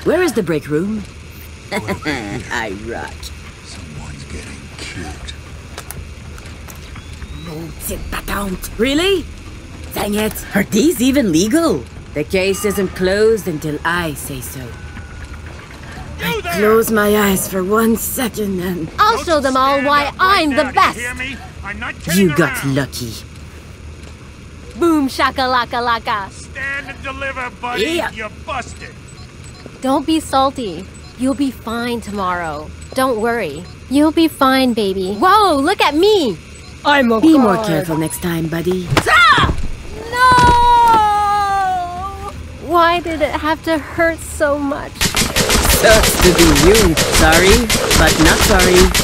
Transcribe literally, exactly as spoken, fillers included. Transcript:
Where is the break room? I rock. Someone's getting kicked. No, c'est pas count. Really? Dang it. Are these even legal? The case isn't closed until I say so. I close my eyes for one second and... I'll show them all why I'm the best! You got lucky. Boom shakalaka laka. Stand and deliver, buddy. Yeah. You're busted. Don't be salty. You'll be fine tomorrow. Don't worry. You'll be fine, baby. Whoa, look at me! I'm a Be more careful next time, buddy. Ah! No! Why did it have to hurt so much? Sucks to be you. Sorry, but not sorry.